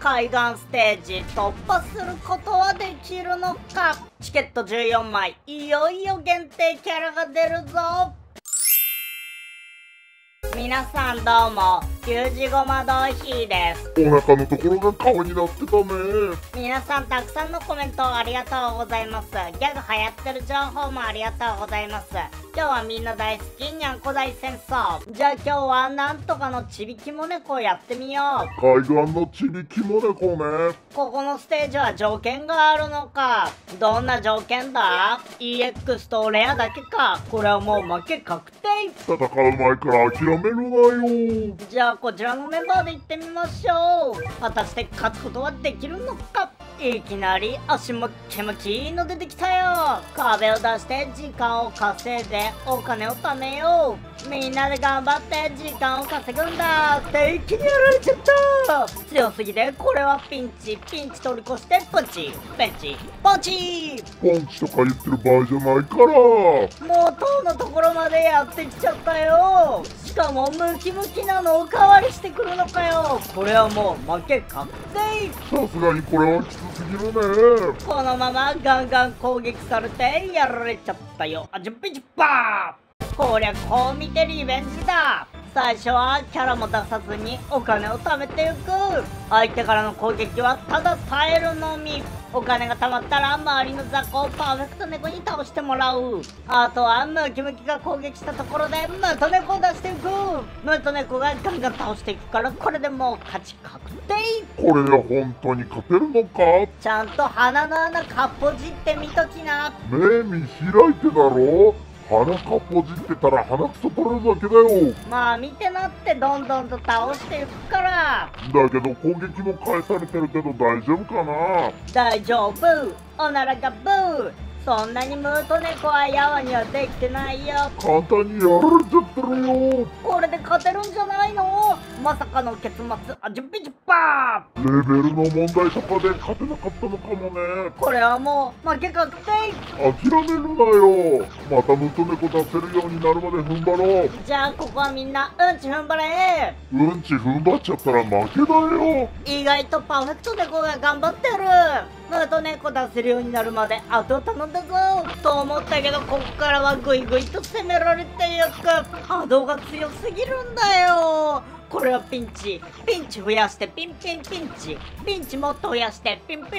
海岸ステージ突破することはできるのか。チケット14枚、いよいよ限定キャラが出るぞ。皆さんどうも、給仕ごまドヒーです。 お腹のところが顔になってたね。 皆さんたくさんのコメントありがとうございます。ギャグ流行ってる情報もありがとうございます。今日はみんな大好きにゃんこ大戦争。じゃあ今日はなんとかのちびきも猫やってみよう。 海岸のちびきも猫ね。 ここのステージは条件があるのか。どんな条件だ？ EX とレアだけか。これはもう負け確定。 戦う前から諦めるなよ。 じゃあこちらのメンバーで行ってみましょう。果たして勝つことはできるのか。いきなり足もキムキの出てきたよ。壁を出して時間を稼いでお金を貯めよう。みんなで頑張って時間を稼ぐんだって一気にやられちゃった。強すぎてこれはピンチ取り越してポチペチポチ。 ポンチとか言ってる場合じゃないから。 もう塔のところまでやってきちゃったよ。しかもムキムキなのおかわりしてくるのかよ。これはもう負け確定。 さすがにこれはきつすぎるね。 このままガンガン攻撃されてやられちゃったよ。あ、ジュッピジュッパー。こりゃこう見てリベンジだ。最初はキャラも出さずにお金を貯めていく。相手からの攻撃はただ耐えるのみ。お金が貯まったら周りの雑魚をパーフェクト猫に倒してもらう。あとはムキムキが攻撃したところでムト猫を出していく。ムト猫がガンガン倒していくからこれでもう勝ち確定。 これで本当に勝てるのか。 ちゃんと鼻の穴かっぽじってみときな。 目見開いてだろ。鼻かっぽじってたら鼻くそ取れるだけだよ。 まあ見てなってどんどんと倒していくから。 だけど攻撃も返されてるけど大丈夫かな。 大丈夫。おならがブー。そんなにムート猫はやわにはできてないよ。 簡単にやられちゃってるよ。 これで勝てるんじゃないの？まさかの結末。あ、ジュッピジュッパレベルの問題とかで勝てなかったのかもね。 ー。これはもう負け確定。 諦めるなよ。またムト猫出せるようになるまで踏ん張ろう。 じゃあここはみんなうんち踏ん張れ。 うんち踏ん張っちゃったら負けだよ。 意外とパーフェクト猫が頑張ってる。ムート猫出せるようになるまであと頼んだぞと思ったけど、こっからはグイグイと攻められていく。波動が強すぎるんだよ。これはピンチ増やしてピンもっと増やしてピンうる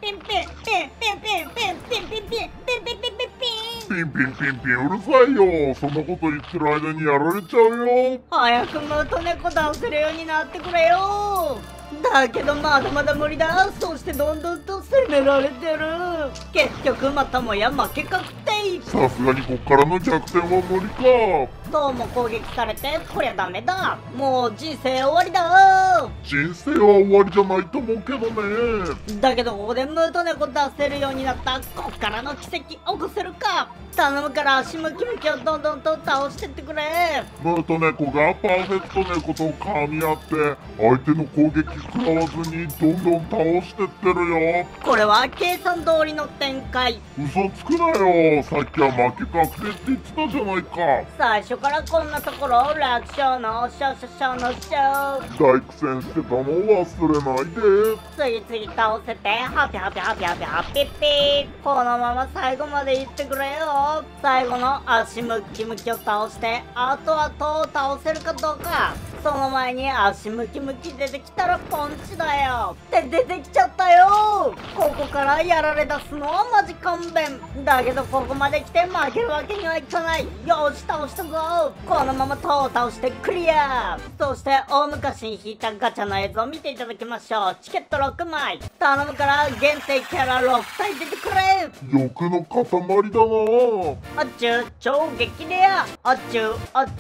さいよ。そんなこと言ってる間にやられちゃうよ。 早くムート猫倒せるようになってくれよ。だけどまだまだ無理だ。そしてどんどんと攻められてる。結局またもや負け確定。 さすがにこっからの逆転は無理か。 どうも攻撃されてこりゃダメだ。もう人生終わりだ。 人生は終わりじゃないと思うけどね。 だけどここでムート猫出せるようになった。こっからの奇跡起こせるか。頼むから足ムキムキをどんどんと倒してってくれ。 ムート猫がパーフェクト猫と絡み合って相手の攻撃食らわずにどんどん倒してってるよ。 これは計算通りの展開。 嘘つくなよ。さっきは負け確定って言ってたじゃないか。 最初からこんなところを楽勝の大苦戦してたの忘れないで。 次々倒せてハピッピ。このまま最後まで行ってくれよ。最後の足ムキムキを倒してあとは塔を倒せるかどうか。その前に足ムキムキ出てきたらポンチだよって出てきちゃったよ。ここからやられ出すのはマジ勘弁だけど、ここまで来て負けるわけにはいかない。よし倒したぞ。このまま塔を倒してクリア。そして大昔に引いたガチャの映像を見ていただきましょう。チケット6枚頼むから限定キャラ6体出てくれ。 欲の塊だな。 あっちゅう超激レア。あっちゅう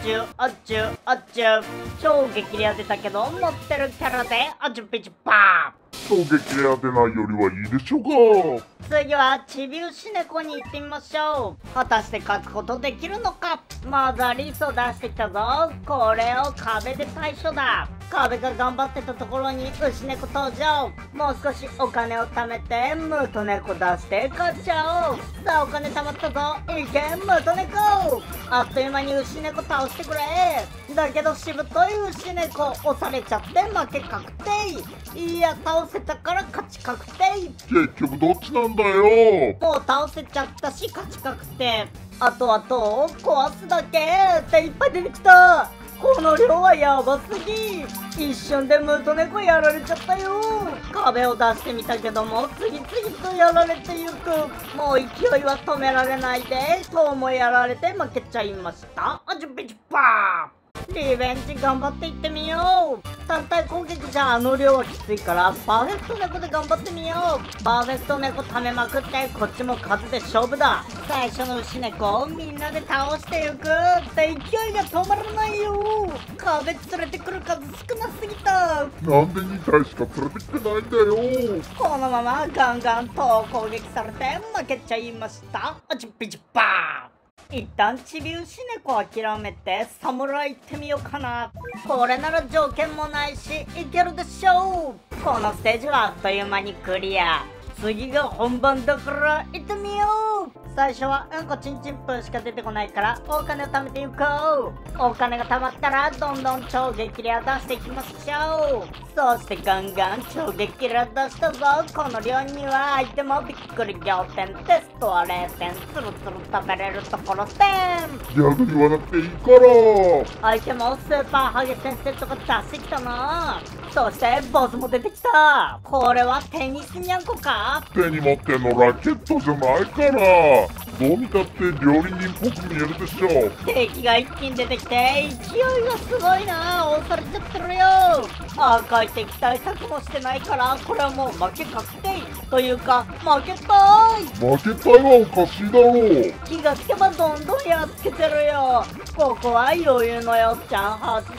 超激レア出たけど持ってるキャラであちゅピチュパー。 衝撃レア出ないよりはいいでしょうか。 次はちびうし猫に行ってみましょう。果たして勝つことできるのか。まずはリスを出してきたぞ。これを壁で対処だ。 壁が頑張ってたところに牛猫登場。もう少しお金を貯めてムート猫出して勝っちゃおう。さあお金貯まったぞ、いけムート猫。あっという間に牛猫倒してくれ。だけどしぶとい牛猫押されちゃって負け確定。いや倒せたから勝ち確定。 結局どっちなんだよ。 もう倒せちゃったし勝ち確定。あとはと壊すだけっていっぱい出てきた。この量はやばすぎ。一瞬でムート猫やられちゃったよ。壁を出してみたけども次々とやられてゆく。もう勢いは止められないで、今日もやられて負けちゃいました。あちゅぴちゅぱー。リベンジ頑張っていってみよう。単体攻撃じゃあの量はきついからパーフェクト猫で頑張ってみよう。パーフェクト猫貯めまくってこっちも数で勝負だ。最初の牛猫をみんなで倒していくって勢いが止まらないよ。壁連れてくる数少なすぎた。 なんで2体しか連れてきてないんだよ。 このままガンガンと攻撃されて負けちゃいました。あちっぴちっぱー。一旦ちび牛猫諦めて侍行ってみようかな。これなら条件もないしいけるでしょう。このステージはあっという間にクリア。次が本番だから行ってみよう。最初はうんこちんちんぷんしか出てこないからお金を貯めていこう。お金が貯まったらどんどん超激レア出していきましょう。そしてガンガン超激レア出したぞ。この量にはアイテムをびっくり仰天、テストは0点、つるつる食べれるところ点。 逆に言わなくていいから。 アイテムをスーパーハゲ先生とか出してきたな。そしてボスも出てきた。これはテニスニャンコか。 手に持ってんのラケットじゃないから。どう見たって料理人っぽく見えるでしょ。 敵が一気に出てきて勢いがすごいな。押されちゃってるよ。赤い敵対策もしてないからこれはもう負け確定というか負けたい。 負けたいはおかしいだろう。 気がつけばどんどんやっつけてるよ。ここは余裕のよっちゃん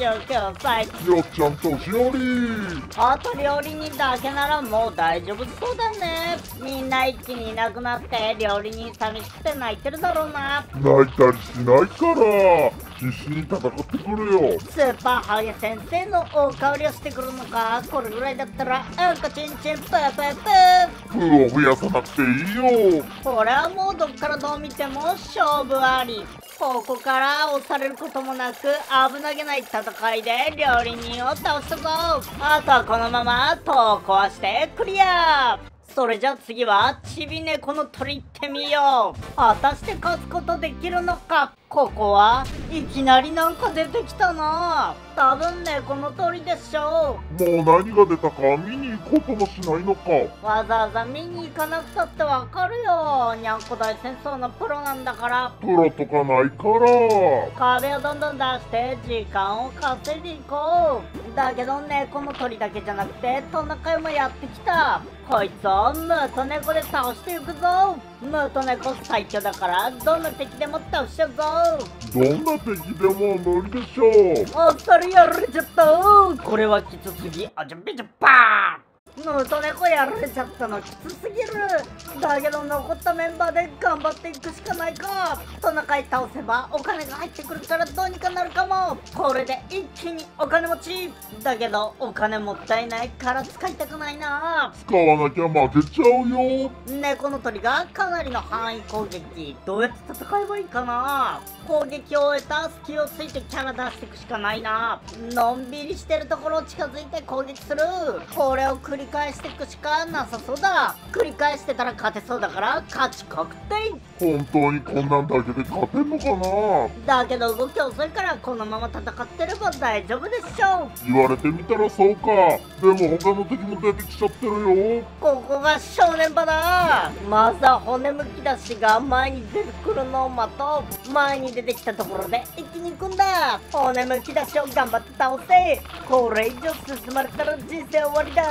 89歳。 よっちゃん年寄り。 あと料理人だけならもう大丈夫そうだね。みんな一気にいなくなって料理人寂しくて泣いてるだろうな。 泣いたりしないから必死に戦ってくるよ。 スーパーハゲ先生の大香りをしてくるのか。これぐらいだったらうんこちんちんぷーぷーぷー。 プーを増やさなくていいよ。 これはもうどっからどう見ても勝負あり。ここから押されることもなく危なげない戦いで料理人を倒したぞ。あとはこのまま塔を壊してクリア。それじゃあ次はちび猫の鳥行ってみよう。果たして勝つことできるのか。ここはいきなりなんか出てきたな。多分猫の鳥でしょう。 もう何が出たか見に行こうともしないのか。 わざわざ見に行かなくたってわかるよ。にゃんこ大戦争のプロなんだから。 プロとかないから。 壁をどんどん出して時間を稼いでいこう。だけど猫の鳥だけじゃなくてトナカイもやってきた。こいつをムート猫で倒していくぞ。ムート猫最強だからどんな敵でも倒しちゃうぞ。 どんな敵でも無理でしょう。 あっさりやられちゃった。これはきつすぎ。あちゃぴちゃパー。ムート猫やられちゃったのきつすぎる。だけど残ったメンバーで頑張っていくしかないか。トナカイ倒せばお金が入ってくるからどうにかなるかも。これで一気にお金持ち。だけどお金もったいないから使いたくないな。 使わなきゃ負けちゃうよ。 猫の鳥がかなりの範囲攻撃。どうやって戦えばいいかな。攻撃を終えた隙をついてキャラ出していくしかないな。のんびりしてるところを近づいて攻撃する。これを繰り返していくしかなさそうだ。繰り返してたら勝てそうだから勝ち確定。 本当にこんなんだけで勝てんのかな。 だけど動き遅いからこのまま戦ってれば大丈夫でしょう。 言われてみたらそうか。でも他の敵も出てきちゃってるよ。 ここが正念場だ。まずは骨むき出しが前に出てくるのを待とう。前に出てきたところで一気に行くんだ。骨むき出しを頑張って倒せ。これ以上進まれたら人生終わりだ。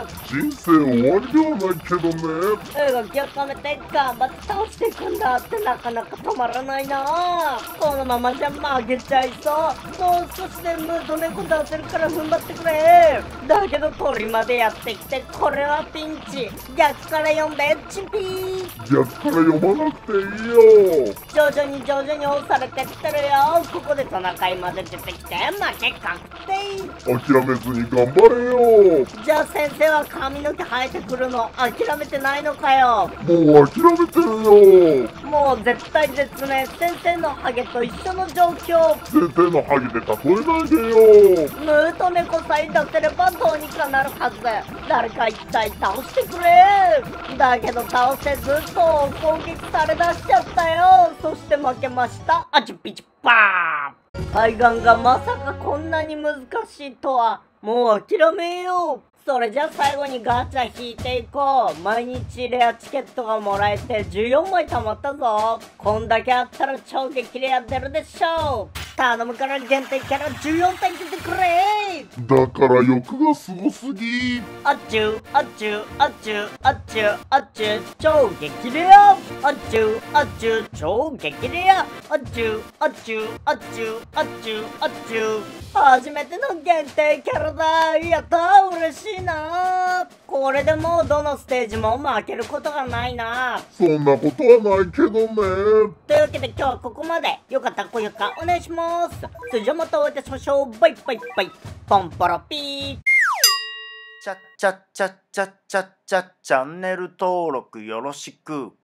人生終わりではないけどね。 動きを止めて頑張って倒していくんだってなかなか止まらないな。このままじゃ負けちゃいそう。もう少しでムード猫出せるから踏ん張ってくれ。だけど鳥までやってきてこれはピンチ。逆から読んでチンピー。 逆から読まなくていいよ。 徐々に押されてってるよ。ここでトナカイまで出てきて負け確定。 諦めずに頑張れよ。 じゃあ先生は髪の毛生えてくるの諦めてないのかよ。 もう諦めてるよ。 もう絶対絶命。先生のハゲと一緒の状況。 先生のハゲで例えないでよ。 ムーと猫さえ出せればどうにかなるはず。誰か一体倒してくれ。だけど倒せずそう攻撃されだしちゃったよ。そして負けました。あちピチパー。海岸がまさかこんなに難しいとは。もう諦めよう。それじゃあ最後にガチャ引いていこう。毎日レアチケットがもらえて14枚貯まったぞ。こんだけあったら超激レア出るでしょう。頼むから限定キャラ14体出てくれ。 だから欲がすごすぎ。 あっちゅうあっちゅうあっちゅうあっちゅうあっちゅう超激レア。あっちゅうあっちゅう超激レア。あっちゅうあっちゅうあっちゅうあっちゅうあっちゅう初めての限定キャラだ。やったー嬉しいな。これでもうどのステージも負けることがないな。 そんなことはないけどね。 というわけで今日はここまで。よかったら高評価お願いします。それじゃあまたお会いいたしましょう。バイバイバイ。ポンポロピー。 チャンネル登録よろしく。